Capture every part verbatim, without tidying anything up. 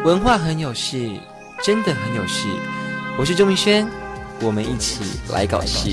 文化很有事，真的很有事。我是周明轩，我们一起来搞事。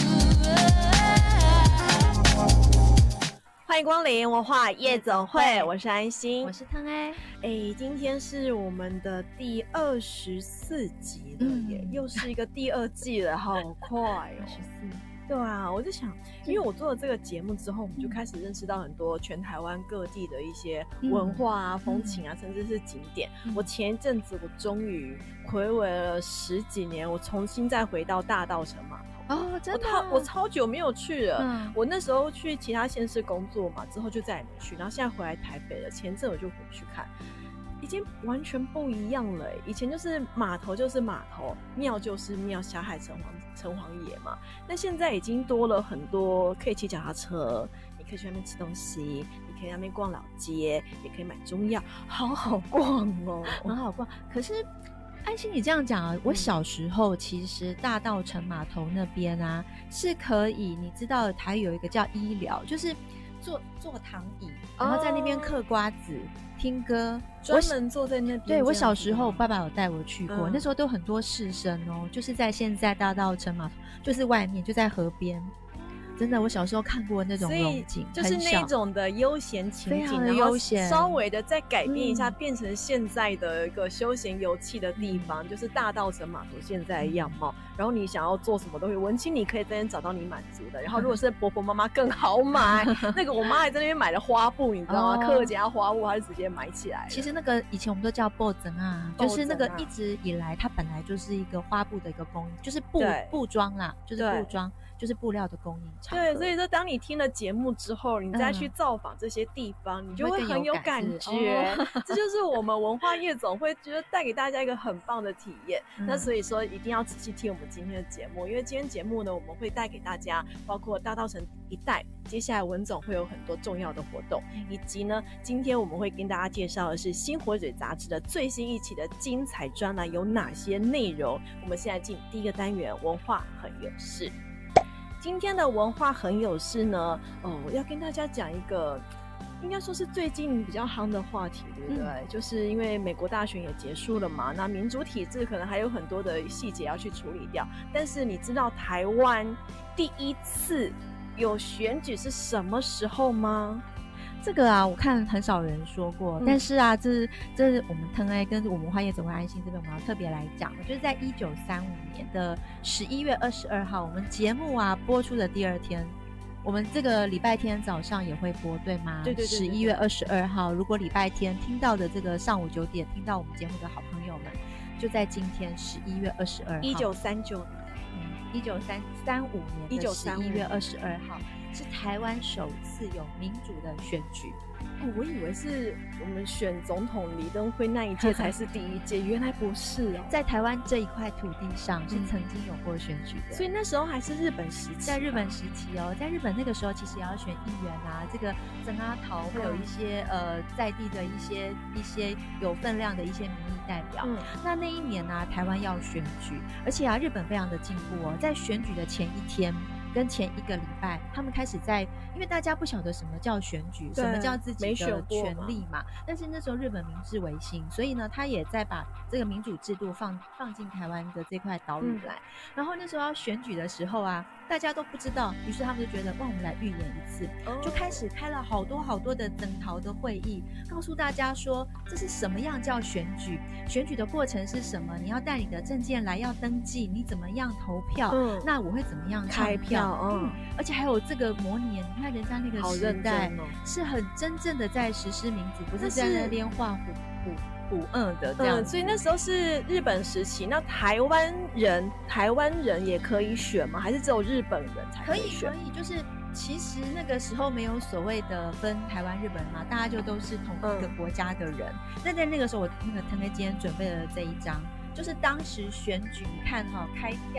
欢迎光临文化夜总会，我是安心， 我是汤埃。 哎，今天是我们的第二十四集了耶、嗯，又是一个第二季了，好快哦！ 二十四。 对啊，我就想，因为我做了这个节目之后，我们就开始认识到很多全台湾各地的一些文化啊、嗯、风情啊，甚至是景点。嗯、我前一阵子，我终于睽违了十几年，我重新再回到大稻埕码头。 哦，真的、 啊我，我超久没有去了、嗯。我那时候去其他县市工作嘛，之后就再也没去，然后现在回来台北了。前阵我就回去看。已经完全不一样了、欸，以前就是码头就是码头，庙就是庙，霞海城隍城隍爷嘛。那现在已经多了很多，可以骑脚踏车，你可以去那边吃东西，你可以在那边逛老街，也可以买中药，好好逛哦， 很好逛。可是安心，你这样讲啊，我小时候其实大稻埕码头那边啊是可以，你知道它有一个叫医疗，就是坐坐躺椅，然后在那边嗑瓜子。哦听歌， 专门坐在那边。 对，我小时候，我爸爸有带我去过、嗯，那时候都很多士绅哦，就是在现在大稻埕码头，就是外面就在河边。真的，我小时候看过那种龙井， 就是那种的悠闲情景， 非常的悠闲， 稍微的再改变一下、嗯，变成现在的一个休闲游憩的地方，嗯、就是大稻埕码头现在的样貌。嗯、然后你想要做什么东西，文青你可以在那边找到你满足的。然后如果是婆婆妈妈更好买，那个我妈还在那边买了花布，你知道吗？客家花布，她就直接买起来了。 其实那个以前我们都叫布整啊，就是那个一直以来它本来就是一个花布的一个工艺，就是布布庄啦，就是布庄。就是布料的供应场。 对，所以说当你听了节目之后，你再去造访这些地方，嗯、你就会很有感觉。哦、这就是我们文化夜总会觉得带给大家一个很棒的体验。嗯、那所以说一定要仔细听我们今天的节目，因为今天节目呢，我们会带给大家包括大稻埕一带，接下来文总会有很多重要的活动，以及呢，今天我们会跟大家介绍的是《新火嘴》杂志的最新一期的精彩专栏有哪些内容。我们现在进第一个单元，文化很有事。今天的文化很有事呢，哦，要跟大家讲一个，应该说是最近比较夯的话题，对不对？嗯、就是因为美国大选也结束了嘛，那民主体制可能还有很多的细节要去处理掉。但是你知道台湾第一次有选举是什么时候吗？ 这个啊，我看很少人说过，嗯、但是啊，这这我们腾爱跟我们文化夜总会安心这边，我们要特别来讲，就是在一九三五年的十一月二十二号，我们节目啊播出的第二天，我们这个礼拜天早上也会播，对吗？ 对对对。 十一月二十二号，如果礼拜天听到的这个上午九点听到我们节目的好朋友们，就在今天十一月二十二号， 一九三九年， 嗯，一九三三五年的十一月二十二号。是台湾首次有民主的选举。 哦，我以为是我们选总统李登辉那一届才是第一届，原来不是哦。 在台湾这一块土地上是曾经有过选举的， 嗯、所以那时候还是日本时期。 在日本时期哦，在日本那个时候其实也要选议员啊，这个曾阿桃会有一些、嗯、呃在地的一些一些有分量的一些民意代表。嗯、那那一年呢、啊，台湾要选举，而且啊，日本非常的进步哦，在选举的前一天。跟前一个礼拜，他们开始在，因为大家不晓得什么叫选举，什么叫自己的权利嘛。但是那时候日本明治维新，所以呢，他也在把这个民主制度放放进台湾的这块岛屿来、嗯。然后那时候要选举的时候啊，大家都不知道，于是他们就觉得，哇，我们来预演一次，哦、就开始开了好多好多的征讨的会议，告诉大家说这是什么样叫选举，选举的过程是什么，你要带你的证件来要登记，你怎么样投票，嗯、那我会怎么样开票。嗯，而且还有这个模拟，你看人家那个时代、哦、是很真正的在实施民主，不是在那边画虎虎虎二的这样、嗯。 所以那时候是日本时期，那台湾人台湾人也可以选吗？还是只有日本人才可以选？ 可以，可以，就是其实那个时候没有所谓的分台湾、日本嘛，大家就都是同一个国家的人。那、嗯、在那个时候，我那个腾飞今天准备了这一张。就是当时选举，你看哈、哦，开票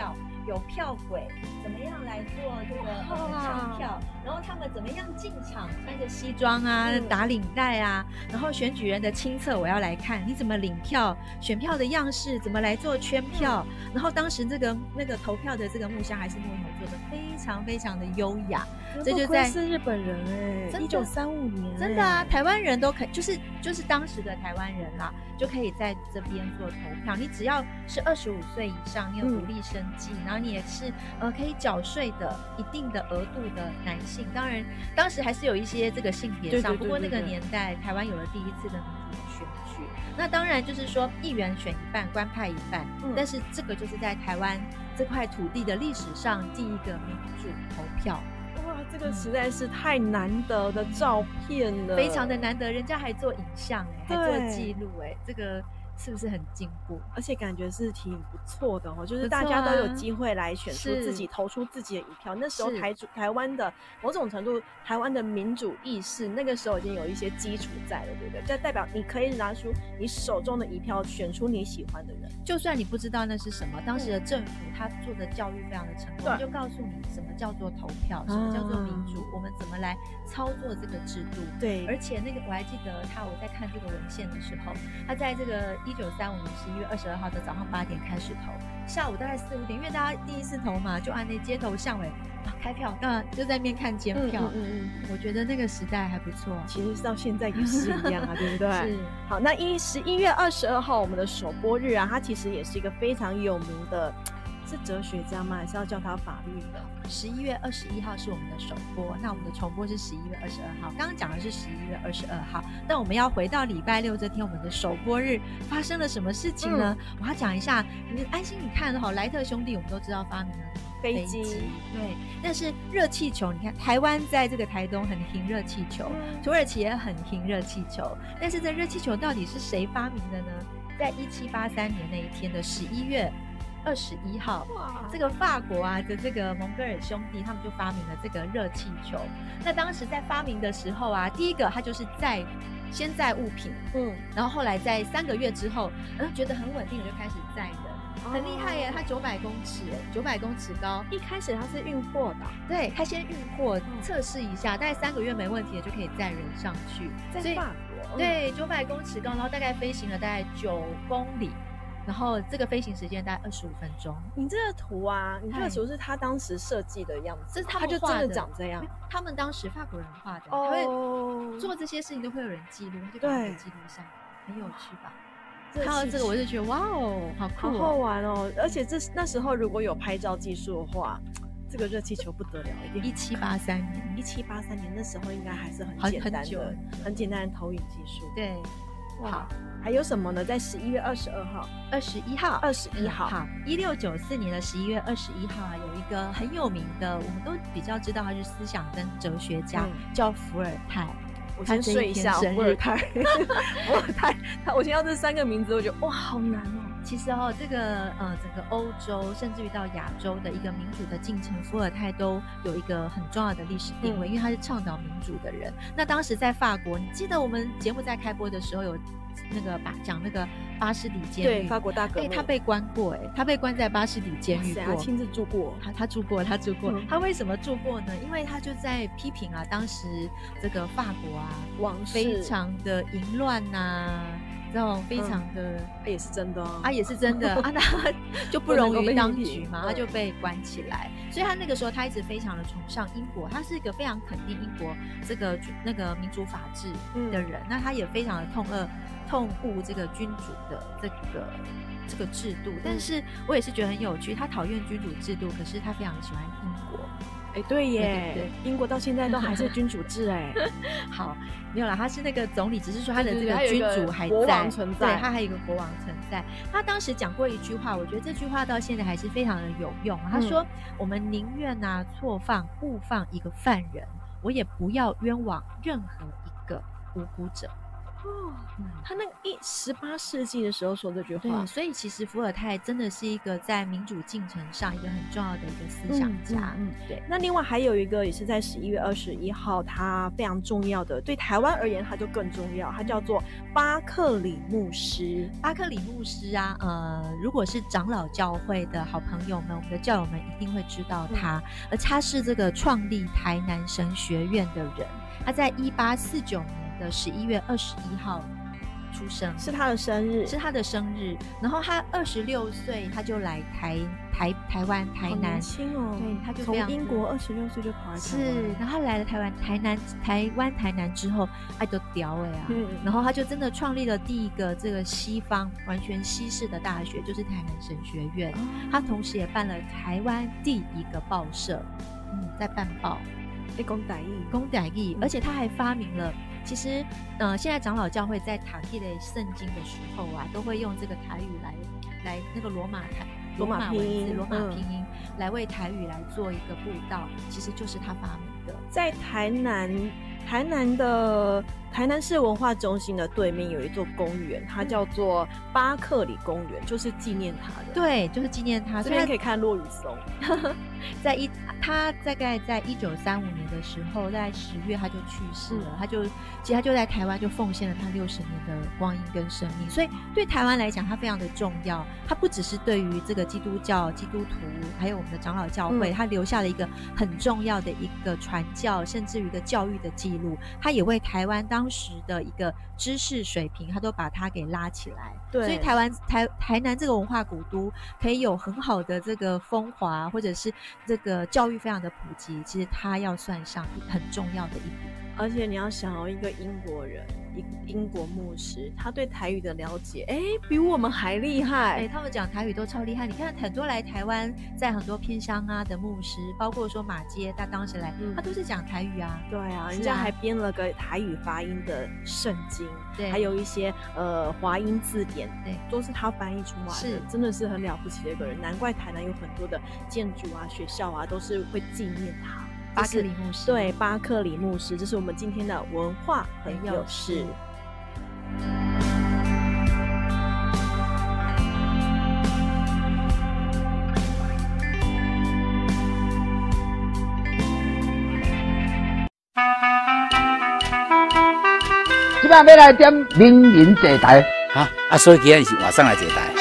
有票轨，怎么样来做这个呃抢票，然后他们怎么样进场，穿着西装啊，嗯、打领带啊，然后选举人的亲测我要来看，你怎么领票，选票的样式怎么来做圈票，嗯、然后当时这个那个投票的这个木箱还是木头做的，非常非常的优雅。 这就在是日本人哎、欸，一九三五年、欸， 真的啊，台湾人都可以，就是就是当时的台湾人啦，就可以在这边做投票。你只要是二十五岁以上，你有独立生计，嗯、然后你也是呃可以缴税的一定的额度的男性。当然，当时还是有一些这个性别上，不过那个年代台湾有了第一次的民主的选举。那当然就是说，议员选一半，官派一半，嗯、但是这个就是在台湾这块土地的历史上第一个民主投票。 哇，这个实在是太难得的照片了， 非常的难得，人家还做影像哎、欸，还做记录哎，这个是不是很进步？ 而且感觉是挺不错的哦，就是大家都有机会来选出自己，投出自己的一票。那时候台主台湾的某种程度，台湾的民主意识那个时候已经有一些基础在了，对不对？这代表你可以拿出你手中的一票，选出你喜欢的人。 就算你不知道那是什么，当时的政府他做的教育非常的成功，就告诉你什么叫做投票，什么叫做民主，啊、我们怎么来操作这个制度。 对， 而且那个我还记得他，我在看这个文献的时候，他在这个一九三五年十一月二十二号的早上八点开始投，下午大概四五点，因为大家第一次投嘛，就按那街头巷尾啊开票，那就在那边看监票。嗯嗯嗯，我觉得那个时代还不错。 其实到现在也是一样啊，对不对？ 是。 好，那一十一月二十二号我们的首播日啊，它其实也是一个非常有名的。是哲学家吗？还是要叫他法律的？ 十一月二十一号是我们的首播，那我们的重播是十一月二十二号。刚刚讲的是十一月二十二号，但我们要回到礼拜六这天，我们的首播日发生了什么事情呢？嗯、我要讲一下，你安心，你看哈、哦，莱特兄弟我们都知道发明了飞机，对，但是热气球，你看台湾在这个台东很行热气球，嗯、土耳其也很行热气球，但是这热气球到底是谁发明的呢？在一七八三年那一天的十一月二十一号，这个法国啊的这个蒙哥尔兄弟，他们就发明了这个热气球。那当时在发明的时候啊，第一个它就是载先载物品，嗯，然后后来在三个月之后，嗯，觉得很稳定了，就开始载人，很厉害耶！它九百公尺，九百公尺高。 一开始它是运货的， 对，它先运货测试一下，大概三个月没问题了，就可以载人上去。 在法国， 对，九百公尺高，然后大概飞行了大概九公里。然后这个飞行时间大概二十五分钟。 你这个图啊，你这个图是他当时设计的样子， 这是他们画的，他就真的长这样。 他们当时法国人画的，哦、他会做这些事情都会有人记录，他就把它记录下，很有趣吧？看到这个我就觉得哇哦，好酷、哦， 好好玩哦！而且这那时候如果有拍照技术的话，这个热气球不得了，一定。 一七八三年， 一七八三年那时候应该还是很简单的、很, 很简单的投影技术。 对。 好，还有什么呢？在十一月二十二号、 二十一号、 二十一号， 好，一六九四年的十一月二十一号啊，有一个很有名的，我们都比较知道他是思想跟哲学家，嗯、叫伏尔泰。 我先睡一下，伏尔泰，伏尔泰，他我听到这三个名字，我觉得哇，好难哦。 其实哦，这个呃，整个欧洲甚至于到亚洲的一个民主的进程，伏尔泰都有一个很重要的历史定位，嗯、因为他是倡导民主的人。那当时在法国，你记得我们节目在开播的时候有那个把讲那个巴士底监狱， 对，法国大革命， 他被关过，哎，他被关在巴士底监狱过， 他亲自住过， 他他住过，他住过，嗯、他为什么住过呢？因为他就在批评啊，当时这个法国啊， 王室非常的淫乱呐、啊。这种非常的、嗯、 也是真的、哦、 啊，也是真的啊，他就不容于当局嘛，他就被关起来。所以他那个时候他一直非常的崇尚英国，他是一个非常肯定英国这个那个民主法治的人。嗯、那他也非常的痛恶痛恶这个君主的这个这个制度。但是我也是觉得很有趣，他讨厌君主制度，可是他非常喜欢英国。 哎、欸，对耶，对对对，英国到现在都还是君主制哎。 好，没有啦，他是那个总理，只是说他的这个君主还在， 国王存在， 对，他还有一个国王存在。他当时讲过一句话，我觉得这句话到现在还是非常的有用。他说：“嗯、我们宁愿啊错放误放一个犯人，我也不要冤枉任何一个无辜者。” 哦，他那个一十八世纪的时候说这句话， 对，所以其实伏尔泰真的是一个在民主进程上一个很重要的一个思想家。嗯，嗯嗯对。 那另外还有一个也是在十一月二十一号，他非常重要的，对台湾而言他就更重要，他叫做巴克里牧师。 巴克里牧师啊，呃，如果是长老教会的好朋友们，我们的教友们一定会知道他，嗯、而他是这个创立台南神学院的人，他在一八四九年的十一月二十一号出生， 是他的生日， 是他的生日。然后他二十六岁，他就来台台台湾台南，好年轻哦， 对，他就从英国二十六岁就跑来台湾， 是，然后他来了台湾台南台湾台南之后，哎都屌哎啊、嗯，然后他就真的创立了第一个这个西方完全西式的大学，就是台南神学院。哦、他同时也办了台湾第一个报社，嗯，在办报。 欸，讲台语， 讲台语，而且他还发明了，其实，呃，现在长老教会在读这个圣经的时候啊，都会用这个台语来来那个罗马台罗马拼音罗马拼音、嗯、来为台语来做一个布道，其实就是他发明的。 在台南台南的台南市文化中心的对面有一座公园，它叫做巴克里公园，就是纪念他的。 对，就是纪念他。 这边可以看落羽松。 在一他大概在一九三五年的时候，在十月他就去世了。嗯、他就其实他就在台湾就奉献了他六十年的光阴跟生命，所以对台湾来讲，他非常的重要。他不只是对于这个基督教、基督徒，还有我们的长老教会，嗯、他留下了一个很重要的一个传教，甚至于一个教育的记录。他也为台湾当时的一个知识水平，他都把它给拉起来。 对， 所以台湾台台南这个文化古都可以有很好的这个风华，或者是这个教育非常的普及，其实它要算上很重要的一笔。 而且你要想哦，一个英国人，一英国牧师，他对台语的了解，哎，比我们还厉害。 哎，他们讲台语都超厉害。你看很多来台湾，在很多偏乡啊的牧师，包括说马街，他当时来，嗯、他都是讲台语啊。 对啊，人家还编了个台语发音的圣经， 对， 还有一些呃华音字典， 对， 都是他翻译出来的， 是真的是很了不起的一个人。难怪台南有很多的建筑啊、学校啊，都是会纪念他。 巴克里牧师， 对，巴克里牧师，这是我们今天的文化很有事。 即摆要来点名人坐台， 哈啊，所以今日是晚上来坐台。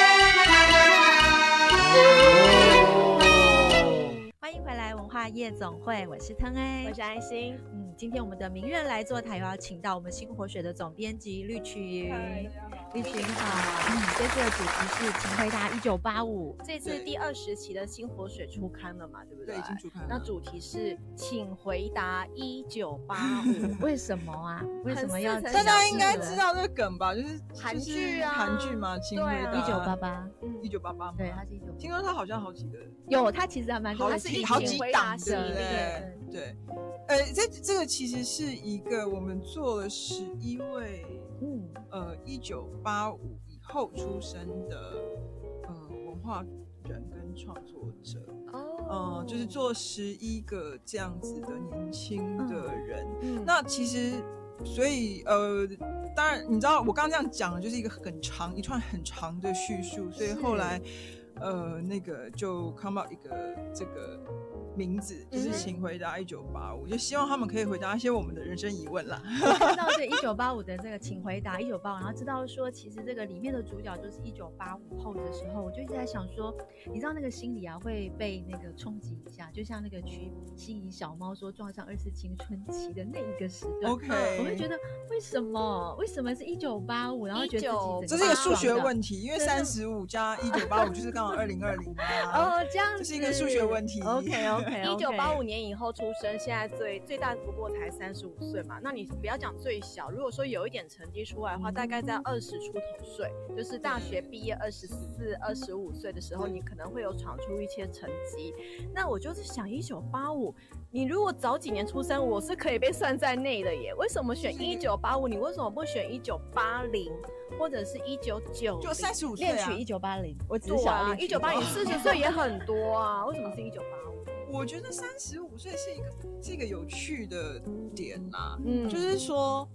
夜总会，我是腾 A， 我是爱心。 嗯，今天我们的名人来座台又要请到我们新活水的总编辑绿曲。绿曲你好。嗯，这次的主题是请回答一九八五， 这次第二十期的新活水出刊了嘛，对不对？ 对，已经出刊了。 那主题是请回答一九八五， 为什么啊？为什么要？ 大家应该知道这个梗吧？就是韩剧啊， 韩剧嘛，请回答一九八八， 一九八八， 对，它是一九。 听说它好像好几个， 有，它其实还蛮多， 好几好几档。 对对对，呃，这这个其实是一个我们做了十一位，嗯，呃，一九八五以后出生的呃文化人跟创作者，哦，呃，就是做十一个这样子的年轻的人，嗯，嗯那其实。所以呃，当然你知道我刚刚这样讲，就是一个很长一串很长的叙述，所以后来呃那个就 come out 一个这个。名字就是请回答一九八五，就希望他们可以回答一些我们的人生疑问啦。 我看到这一九八五的这个请回答一九八五，然后知道说其实这个里面的主角就是一九八五后的时候，我就一直在想说，你知道那个心理啊会被那个冲击一下，就像那个曲心仪小猫说撞上二次青春期的那一个时段。 OK， 我会觉得为什么为什么是一九八五，然后觉得自己这是一个数学问题，因为三十五加一九八五就是刚好二零二零啊。 哦，这样子， 这是一个数学问题。 OK OK， 一九八五年以后出生，现在最最大不过才三十五岁嘛。那你不要讲最小，如果说有一点成绩出来的话，大概在二十出头岁，就是大学毕业二十四、二十五岁的时候，你可能会有闯出一些成绩。那我就是想，一九八五，你如果早几年出生，我是可以被算在内的耶。为什么选一九八五？你为什么不选一九八零？或者是一九九零？ 就三十五岁啊，恋曲一九八零，我只想一九八零，四十岁也很多啊。为什么是一九八五？ 我觉得三十五岁是一个是一个有趣的点啦，嗯，就是说，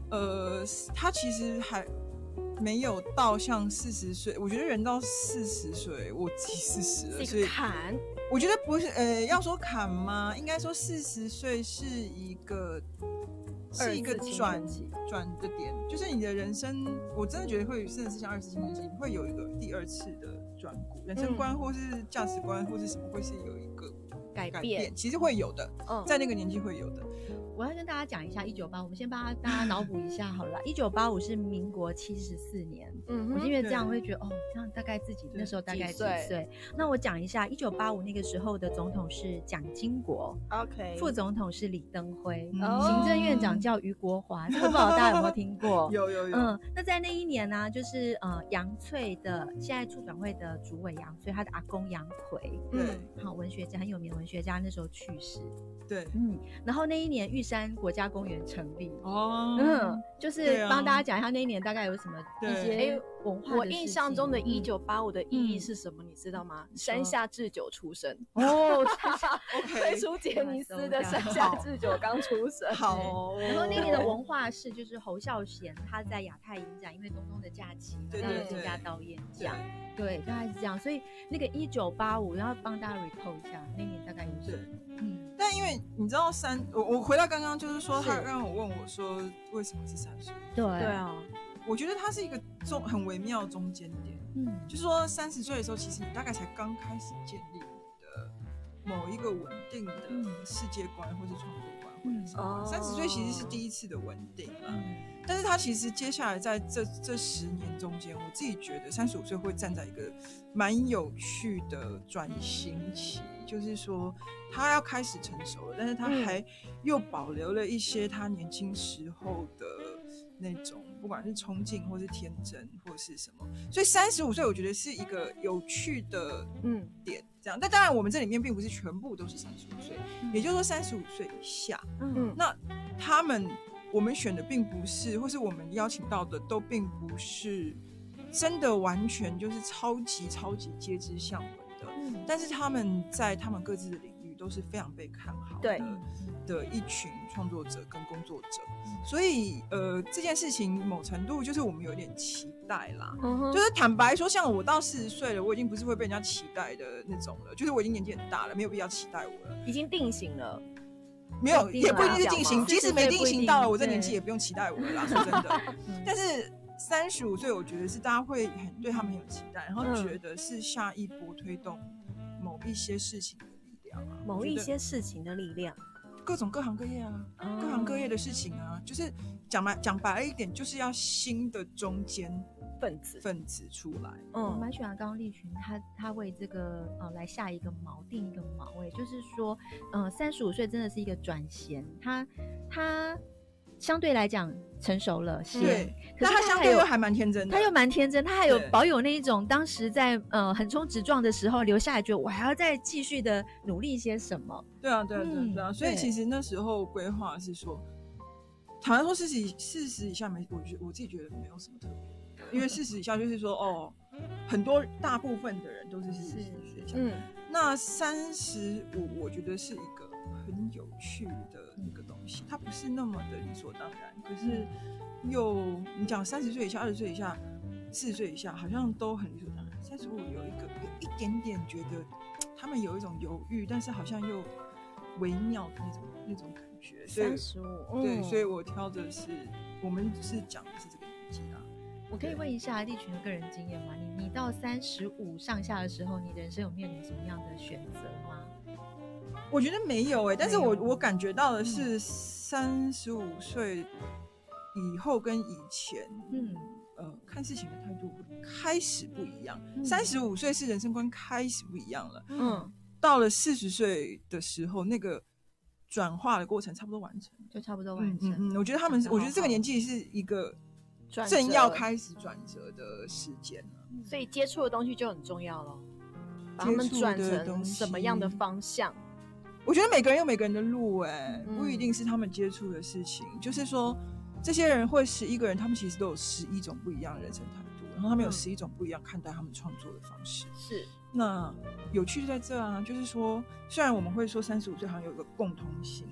呃，他其实还没有到像四十岁，我觉得人到四十岁，我自己四十了，所以坎。 我觉得不是，呃，要说坎吗？应该说四十岁是一个是一个转转的点，就是你的人生，我真的觉得会真的是像二次青春期，你会有一个第二次的转骨，人生观或是价值观或是什么，会是有一个改变，改变其实会有的，嗯，在那个年纪会有的。 我要跟大家讲一下一九八五，我们先帮大家脑补一下好了。一九八五是民国七十四年，嗯，我因为这样会觉得哦，这样大概自己那时候大概几岁？那我讲一下，一九八五那个时候的总统是蒋经国 ，OK， 副总统是李登辉，嗯，行政院长叫余国华，这个不知道大家有没有听过？ 有有有。 嗯，那在那一年呢，就是呃杨翠的现在促转会的主委杨翠，他的阿公杨奎， 对， 好文学家，很有名的文学家，那时候去世， 对， 嗯，然后那一年玉山国家公园成立哦， 嗯，就是帮大家讲一下那一年大概有什么一些文化的事情。 我印象中的一九八五的意义是什么？你知道吗？山下智久出生哦， 推出杰尼斯的山下智久刚出生。 好， 然后那年的文化是就是侯孝贤他在亚太影展，因为东东的假期来到了金家刀演讲，对，大概是这样。所以那个一九八五，然后帮大家 recall 一下，那年大概有什么？ 嗯，但因为你知道三，我我回到刚刚就是说，他让我问我说为什么是三十？ 对对啊， 我觉得它是一个中很微妙的中间点。嗯，就是说三十岁的时候，其实你大概才刚开始建立你的某一个稳定的世界观，或是创作观，或者是三十岁其实是第一次的稳定了。嗯，但是他其实接下来在这这十年中间，我自己觉得三十五岁会站在一个蛮有趣的转型期。就是说他要开始成熟了，但是他还又保留了一些他年轻时候的那种，不管是冲劲或是天真或是什么，所以三十五岁我觉得是一个有趣的嗯点，这样。但当然我们这里面并不是全部都是三十五岁，也就是说三十五岁以下，嗯，那他们我们选的并不是，或是我们邀请到的都并不是真的完全就是超级超级皆知向闻。但是他们在他们各自的领域都是非常被看好的的一群创作者跟工作者，所以呃这件事情某程度就是我们有点期待啦，嗯、就是坦白说，像我到四十岁了，我已经不是会被人家期待的那种了，就是我已经年纪很大了，没有必要期待我了， 已经定型了。 没有，也不一定是定型，即使没定型到了我这年纪也不用期待我了啦，说真的。但是三十五岁，我觉得是大家会很对他们很有期待，然后觉得是下一波推动某一些事情的力量啊， 某一些事情的力量， 各种各行各业啊，哦、各行各业的事情啊，就是讲白讲白了一点，就是要新的中间分子分子出来。 嗯，我蛮喜欢刚刚立群他他为这个呃来下一个锚，定一个锚，哎，就是说，呃，三十五岁真的是一个转衔，他他。相对来讲成熟了些， 对，可是他相对又还蛮天真的， 他又蛮天真，他还有保有那一种当时在呃横冲直撞的时候留下来，觉得我还要再继续的努力些什么。 对啊，对啊，对啊，对啊、嗯。所以其实那时候规划是说，坦白说四十四十以下没，我觉我自己觉得没有什么特别，因为四十以下就是说哦，很多大部分的人都是四十岁以下，嗯，那三十五我觉得是一个很有趣的一个东西，它不是那么的理所当然，可是又你讲三十岁以下、二十岁以下、四十岁以下，好像都很理所当然。三十五有一个有一点点觉得他们有一种犹豫，但是好像又微妙的那种那种感觉。 三十五， 对，所以我挑的是我们是讲的是这个年纪啊。 我可以问一下立群的个人经验吗？你你到三十五上下的时候，你人生有面临什么样的选择吗？ 我觉得没有哎、欸，但是我我感觉到的是三十五岁以后跟以前，嗯，呃，看事情的态度开始不一样。三十五岁是人生观开始不一样了，嗯，到了四十岁的时候，那个转化的过程差不多完成， 就差不多完成。 嗯嗯，我觉得他们，我觉得这个年纪是一个正要开始转折的时间了， 所以接触的东西就很重要了，把他们转成什么样的方向。 我觉得每个人有每个人的路、欸，哎、嗯，不一定是他们接触的事情。就是说，这些人会十一个人，他们其实都有十一种不一样的人生态度，然后他们有十一种不一样看待他们创作的方式。 是， 那有趣就在这啊，就是说，虽然我们会说三十五岁好像有一个共通性，嗯、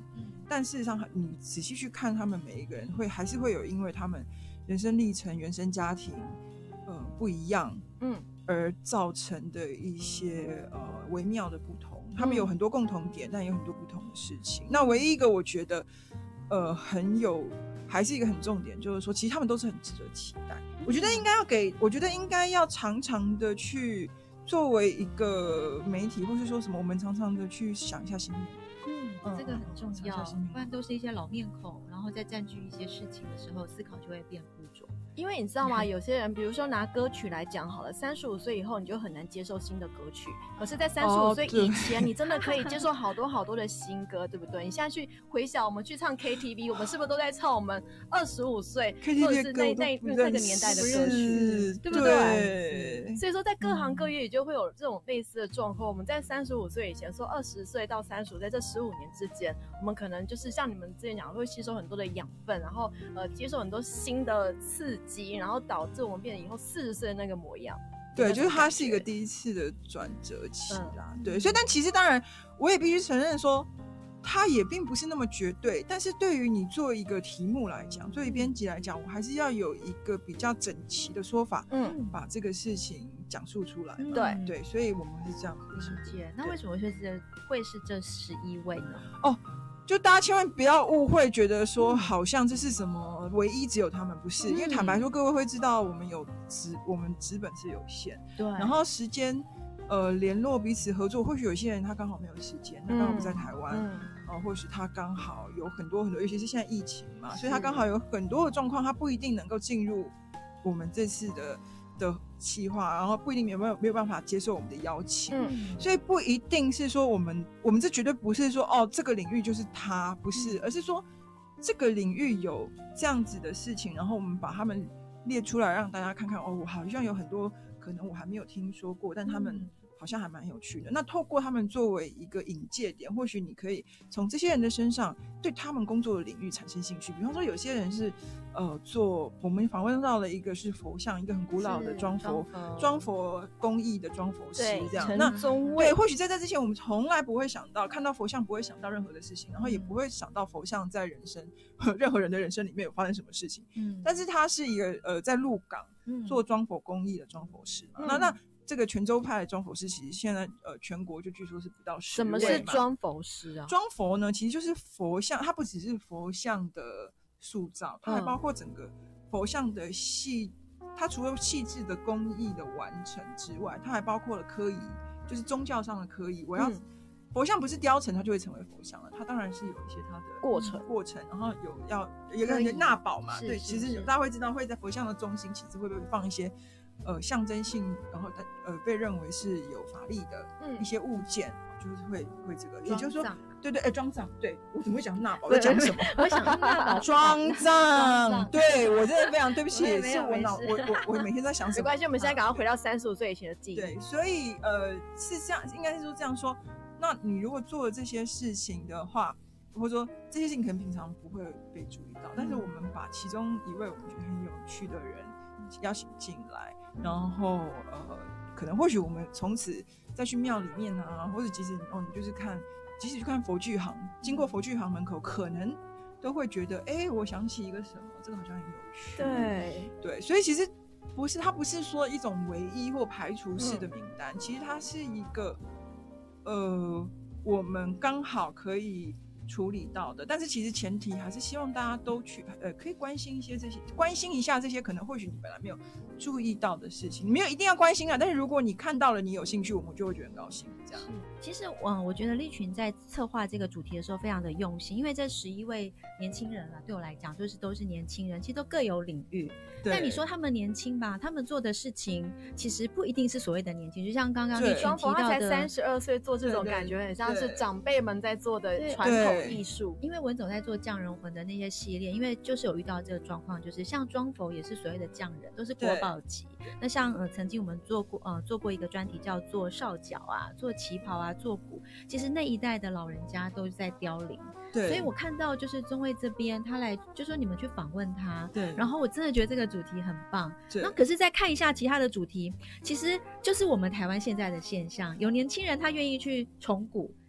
但事实上你仔细去看他们每一个人会还是会有因为他们人生历程原生家庭呃不一样嗯而造成的一些呃微妙的不同，他们有很多共同点、嗯、但也有很多不同的事情。那唯一一个我觉得呃很有还是一个很重点，就是说其实他们都是很值得期待、嗯、我觉得应该要给我觉得应该要常常的去作为一个媒体或是说什么我们常常的去想一下新闻， 嗯，这个很重要，不然都是一些老面孔，然后在占据一些事情的时候，思考就会变固着。 因为你知道吗？有些人，比如说拿歌曲来讲好了，三十五岁以后你就很难接受新的歌曲，可是，在三十五岁以前， oh, 你真的可以接受好多好多的新歌，对不对？你现在去回想，我们去唱 K T V， 我们是不是都在唱我们二十五岁或者是那那那个年代的歌曲，对不对？对。所以说，在各行各业也就会有这种类似的状况。我们在三十五岁以前，说二十岁到三十五，在这十五年之间，我们可能就是像你们之前讲，会吸收很多的养分，然后呃，接受很多新的刺激，然后导致我们变成以后四十岁的那个模样。 对，就是它是一个第一次的转折期啦、嗯。对，所以但其实当然，我也必须承认说，它也并不是那么绝对。但是对于你做一个题目来讲，作为编辑来讲，我还是要有一个比较整齐的说法，嗯，把这个事情讲述出来。 对、 嗯、对，所以我们是这样子理解。那为什么会是会是这十一位呢？ 哦。就大家千万不要误会，觉得说好像这是什么唯一只有他们，不是、嗯、因为坦白说各位会知道我们有资我们资本是有限，对，然后时间呃联络彼此合作，或许有些人他刚好没有时间，他刚好不在台湾、嗯呃、或许他刚好有很多很多，尤其是现在疫情嘛，所以他刚好有很多的状况，他不一定能够进入我们这次的的企划，然后不一定没有没有办法接受我们的邀请、嗯、所以不一定是说我们我们这绝对不是说哦这个领域就是他，不是、嗯、而是说这个领域有这样子的事情，然后我们把他们列出来让大家看看，哦，我好像有很多可能我还没有听说过，但他们好像还蛮有趣的。那透过他们作为一个引介点，或许你可以从这些人的身上对他们工作的领域产生兴趣。比方说有些人是呃做我们访问到了一个是佛像，一个很古老的装佛装佛工艺的装佛师这样。那对，或许在这之前我们从来不会想到，看到佛像不会想到任何的事情，然后也不会想到佛像在人生任何人的人生里面有发生什么事情。嗯，但是他是一个呃在鹿港做装佛工艺的装佛师嘛、嗯、那那这个泉州派的装佛师其实现在呃全国就据说是不到十位嘛。 什么是装佛师啊？ 装佛呢其实就是佛像，它不只是佛像的塑造，它还包括整个佛像的细、嗯、它除了细致的工艺的完成之外，它还包括了科仪，就是宗教上的科仪。我要、嗯、佛像不是雕成它就会成为佛像了，它当然是有一些它的过程过程，然后有要有个人纳宝嘛，对，其实大家会知道会在佛像的中心其实会不会放一些呃象征性，然后呃被认为是有法力的一些物件，嗯、就是会会这个，也就是说，对对，哎，庄藏，对我怎么会讲纳宝？在讲什么？ 我想纳宝庄藏，对我真的非常对不起，是我脑我我我每天在想什么？ 没关系，我们现在赶快回到三十五岁以前的记忆。 对，所以呃是这样，应该是说这样说。那你如果做了这些事情的话，或者说这些事情可能平常不会被注意到，嗯、但是我们把其中一位我们觉得很有趣的人邀请进来，然后呃，可能或许我们从此再去庙里面啊，或者即使哦，你就是看，即使去看佛具行，经过佛具行门口，可能都会觉得，哎，我想起一个什么，这个好像很有趣。 对对，所以其实不是，它不是说一种唯一或排除式的名单，嗯、其实它是一个。呃，我们刚好可以处理到的，但是其实前提还是希望大家都去，呃，可以关心一些这些，关心一下这些可能或许你本来没有注意到的事情，你没有一定要关心啊，但是如果你看到了，你有兴趣，我们就会觉得很高兴。这样， 其实我我觉得立群在策划这个主题的时候非常的用心，因为这十一位年轻人啊，对我来讲就是都是年轻人，其实都各有领域。但你说他们年轻吧，他们做的事情其实不一定是所谓的年轻，就像刚刚立群提到的， 他才三十二岁做这种感觉很像是长辈们在做的传统艺术。 因为文总在做匠人魂的那些系列，因为就是有遇到这个状况，就是像装佛也是所谓的匠人，都是国宝级。那像呃曾经我们做过呃做过一个专题叫做少角啊，做旗袍啊，做鼓，其实那一代的老人家都在凋零。对，所以我看到就是宗卫这边他来就说你们去访问他，对，然后我真的觉得这个主题很棒。那可是再看一下其他的主题，其实就是我们台湾现在的现象，有年轻人他愿意去重鼓，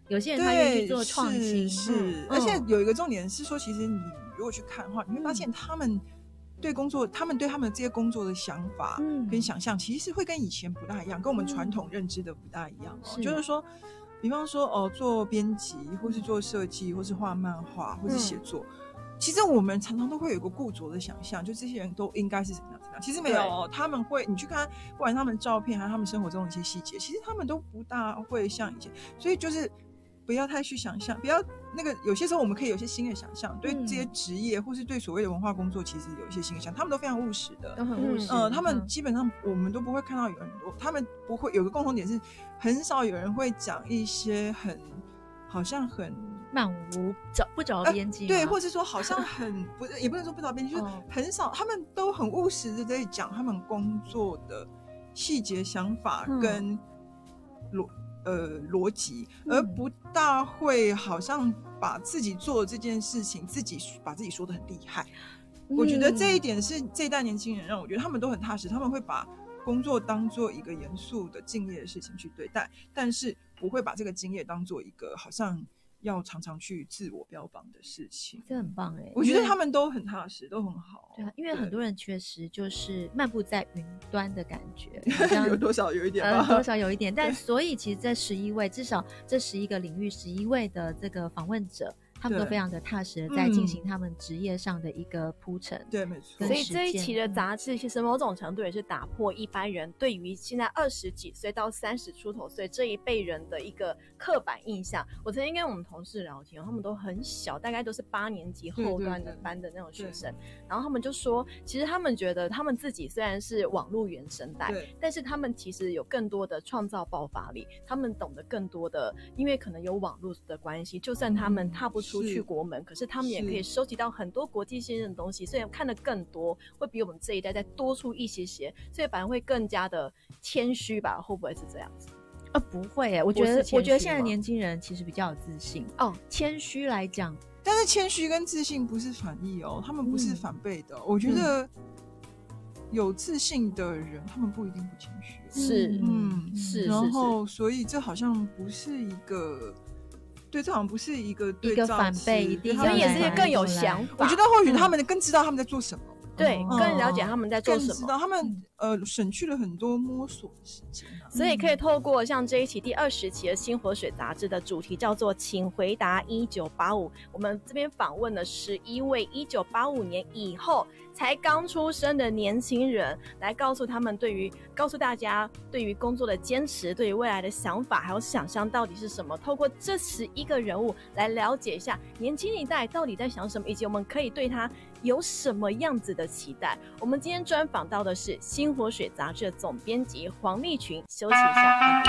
有些人他愿意去做创新， 是，是嗯、而且有一个重点是说，其实你如果去看的话，你会发现他们对工作，嗯、他们对他们这些工作的想法跟想象，其实会跟以前不大一样，跟我们传统认知的不大一样、哦嗯、就是说，比方说哦，做编辑，或是做设计，或是画漫画，或是写作。嗯，其实我们常常都会有一个固着的想象，就这些人都应该是怎么样怎么样。其实没有，他们会，你去看，不管他们照片还是他们生活中的一些细节，其实他们都不大会像以前。所以就是不要太去想象，不要那个有些时候我们可以有些新的想象，对这些职业、嗯、或是对所谓的文化工作，其实有一些新的想象，他们都非常务实的， 都很务实。 呃，他们基本上我们都不会看到有很多，他们不会有个共同点是，很少有人会讲一些很好像很。 漫无找不着边际、呃， 对，或是说好像很不，也不能说不着边际，就是很少，他们都很务实的在讲他们工作的细节、想法跟逻、嗯、呃逻辑，而不大会好像把自己做的这件事情，自己把自己说得很厉害。嗯、我觉得这一点是这一代年轻人让我觉得他们都很踏实，他们会把工作当做一个严肃的敬业的事情去对待，但是不会把这个敬业当做一个好像。要常常去自我标榜的事情， 这很棒哎、欸！ 我觉得他们都很踏实，都很好。 对啊，因为很多人确实就是漫步在云端的感觉， 有多少有一点吧、 呃，多少有一点。但所以其实这十一位，至少这十一个领域，十一位的这个访问者。他们都非常的踏实的在进行他们职业上的一个铺陈、 嗯，对，没错。 所以这一期的杂志其实某种程度也是打破一般人对于现在二十几岁到三十出头岁这一辈人的一个刻板印象。我曾经跟我们同事聊天，他们都很小，大概都是八年级后段的班的那种学生，然后他们就说，其实他们觉得他们自己虽然是网络原生代，但是他们其实有更多的创造爆发力，他们懂得更多的，因为可能有网络的关系，就算他们踏不出去国门，可是他们也可以收集到很多国际新的东西，所以看得更多，会比我们这一代再多出一些些，所以反而会更加的谦虚吧？会不会是这样子？ 呃，不会耶，我觉得我觉得现在年轻人其实比较有自信哦。谦虚来讲， 但是谦虚跟自信不是反义哦，他们不是反背的、哦嗯。我觉得有自信的人，他们不一定不谦虚。 是， 嗯， 是。 然后，所以这好像不是一个。对，这好像不是一个对一个反背，一定所以也是更有想法。 我觉得或许他们更知道他们在做什么， 嗯、对，更了解他们在做什么， 更知道他们呃省去了很多摸索的时间、啊。 所以可以透过像这一期第二十期的《新活水》杂志的主题叫做“请回答一九八五”，我们这边访问了十一位一九八五年以后才刚出生的年轻人，来告诉他们对于告诉大家对于工作的坚持，对于未来的想法还有想象到底是什么。透过这十一个人物来了解一下年轻一代到底在想什么，以及我们可以对他有什么样子的期待。我们今天专访到的是《新活水》杂志的总编辑黄丽群。休息一下。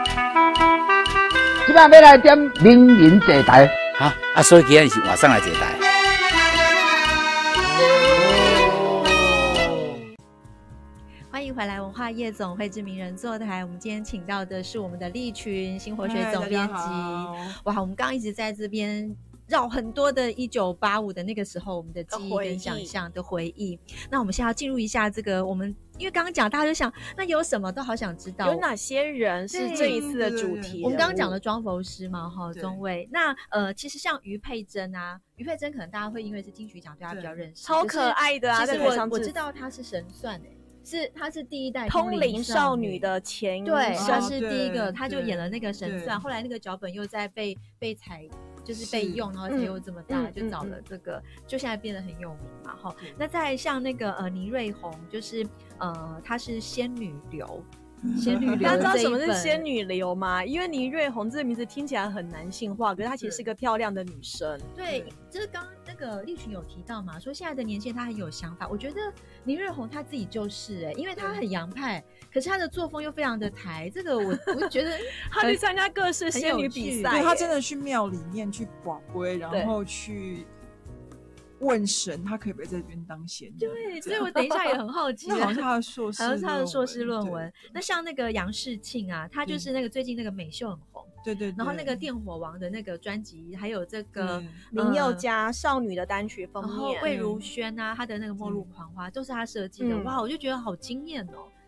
今晚要来点名人坐台。 好啊，所以今天是晚上来坐台。 欢迎回来文化夜总会之名人座台。我们今天请到的是我们的丽群新活水总编辑。哇，我们刚刚一直在这边绕很多的一九八五的那个时候我们的记忆跟想象的回忆。那我们现在要进入一下这个我们因为刚刚讲大家就想那有什么都好想知道有哪些人是这一次的主题。 我们刚刚讲了庄佛师嘛哈，中尉。那呃其实像于佩珍啊，于佩珍可能大家会因为是金曲奖对她比较认识， 超可爱的啊。 其实我我知道她是神算哎、欸。是，她是第一代通灵少女的前对，她是第一个，她就演了那个神算，后来那个脚本又在被被采，就是被用，然后才又这么大，嗯、就找了这个，嗯、就现在变得很有名嘛，哈。那再像那个呃倪瑞红，就是呃她是仙女流。仙女流， 大家知道什么是仙女流吗？因为倪瑞红这个名字听起来很男性化，可是她其实是个漂亮的女生。 对，就是刚那个丽群有提到嘛，说现在的年轻人他很有想法。我觉得倪瑞红她自己就是哎、欸，因为她很洋派，可是她的作风又非常的台。这个我我觉得她去参加各式仙女比赛， 对，她真的去庙里面去广播，然后去。问神，他可以不可以在这边当仙女？ 对，所以我等一下也很好奇。 那好像是他的硕士， 好像是他的硕士论文。那像那个杨世庆啊，他就是那个最近那个美秀很红， 对 对, 对。 然后那个电火王的那个专辑，还有这个林宥嘉少女的单曲封面， 然后魏如萱啊，她的那个《末路狂花》都是他设计的。哇，我就觉得好惊艳哦！